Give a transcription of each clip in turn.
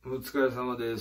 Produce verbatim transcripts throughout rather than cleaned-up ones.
お疲れ様です。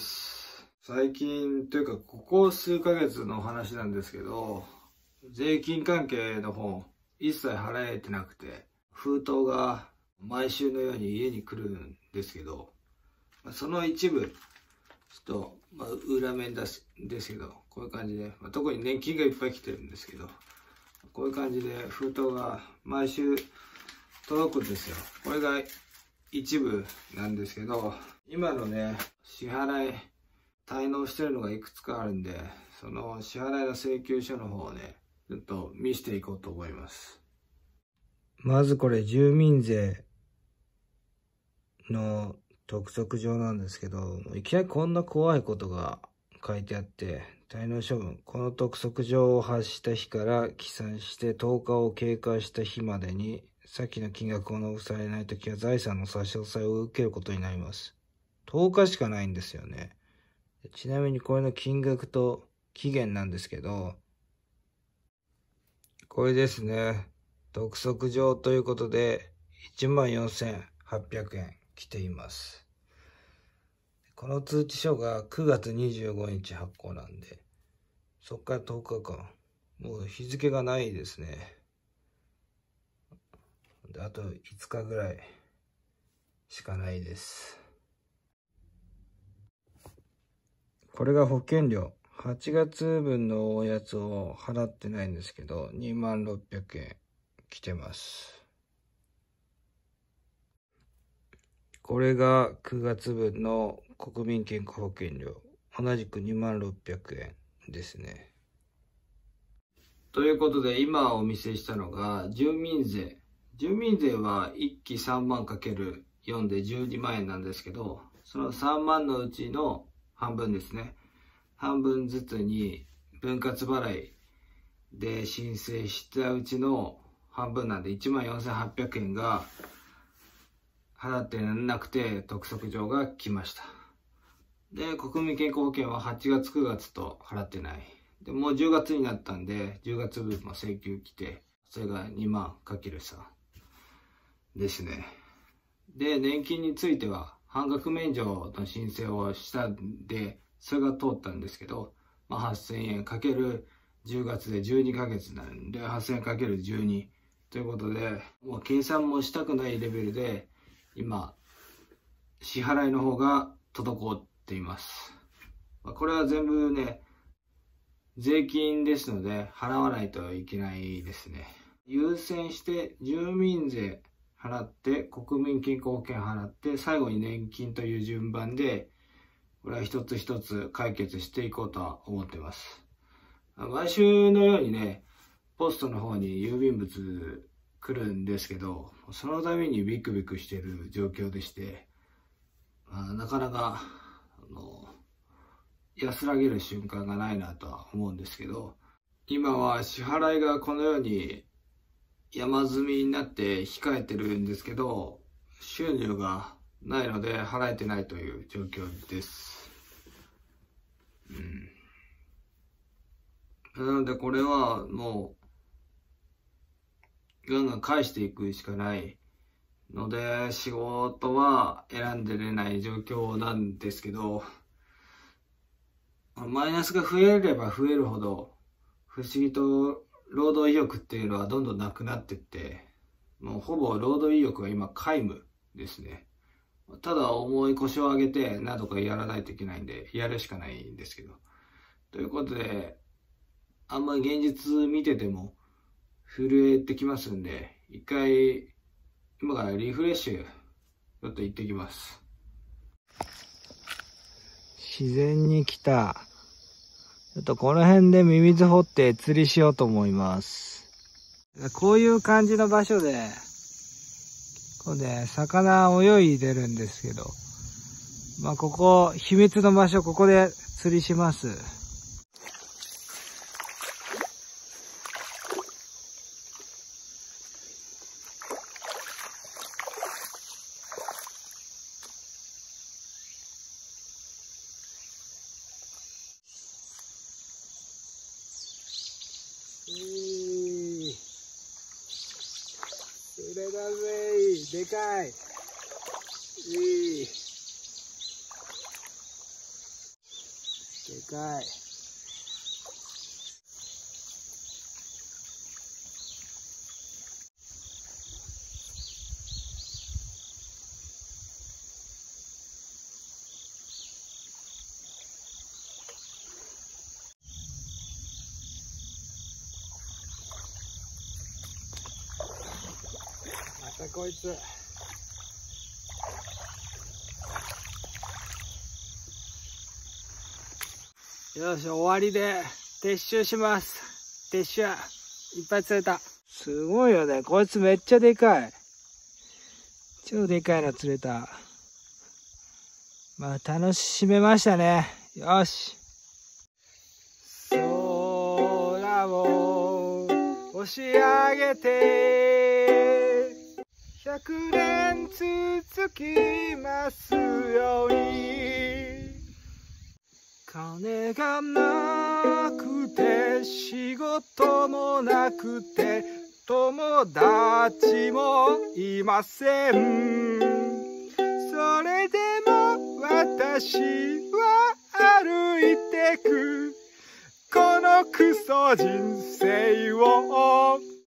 最近というかここ数ヶ月の話なんですけど、税金関係の本一切払えてなくて、封筒が毎週のように家に来るんですけど、その一部ちょっと、まあ、裏面ですですけど、こういう感じで、まあ、特に年金がいっぱい来てるんですけど、こういう感じで封筒が毎週届くんですよ。これが一部なんですけど、今のね、支払い滞納してるのがいくつかあるんで、その支払いの請求書の方をね、ちょっと見せていこうと思います。まずこれ住民税の督促状なんですけど、いきなりこんな怖いことが書いてあって、滞納処分、この督促状を発した日から起算してとおかを経過した日までに、先の金額を納付されないときは財産の差し押さえを受けることになります。とおかしかないんですよね。ちなみにこれの金額と期限なんですけど、これですね。督促状ということで、いちまんよんせんはっぴゃくえん来ています。この通知書がくがつにじゅうごにち発行なんで、そっからとおかかん。もう日付がないですね。であといつかぐらいしかないです。これが保険料。はちがつぶんのおやつを払ってないんですけど、にまんろっぴゃくえん来てます。これがくがつぶんの国民健康保険料。同じくにまんろっぴゃくえんですね。ということで今お見せしたのが住民税。住民税はいっきさんまんかけるよんでじゅうにまんえんなんですけど、そのさんまんのうちの半分ですね。半分ずつに分割払いで申請したうちの半分なんでいちまんよんせんはっぴゃくえんが払ってなくて督促状が来ました。で、国民健康保険ははちがつくがつと払ってない。で、もうじゅうがつになったんでじゅうがつぶんも請求来て、それがにまんかけるさんですね。で、年金については半額免除の申請をしたんで、それが通ったんですけど、まあ、はっせんえんかけるじゅうがつでじゅうにかげつになるんで、はっせんえんかけるじゅうにということで、もう計算もしたくないレベルで、今、支払いの方が滞っています。まあ、これは全部ね、税金ですので、払わないといけないですね。優先して住民税払って、国民健康保険払って、最後に年金という順番で、これは一つ一つ解決していこうとは思ってます。毎週のようにね、ポストの方に郵便物来るんですけど、そのためにビクビクしている状況でして、まあ、なかなかあの安らげる瞬間がないなとは思うんですけど、今は支払いがこのように山積みになって控えてるんですけど、収入がないので払えてないという状況です。うん、なのでこれはもうガンガン返していくしかないので、仕事は選んでれない状況なんですけど、マイナスが増えれば増えるほど不思議と労働意欲っていうのはどんどんなくなってって、もうほぼ労働意欲は今皆無ですね。ただ重い腰を上げて何とかやらないといけないんで、やるしかないんですけど。ということで、あんまり現実見てても震えてきますんで、一回今からリフレッシュちょっと行ってきます。自然に来た。ちょっとこの辺でミミズ掘って釣りしようと思います。こういう感じの場所で、こうね、魚泳いでるんですけど、まあここ、秘密の場所、ここで釣りします。いい。それだぜ、でかい。いい。 でかい。またこいつ。よし、終わりで撤収します。撤収。いっぱい釣れた。すごいよね。こいつめっちゃでかい。超でかいの釣れた。まあ楽しめましたね。よし。空を押し上げてひゃくねん続きますように。金がなくて仕事もなくて友達もいません。それでも私は歩いてくこのクソ人生を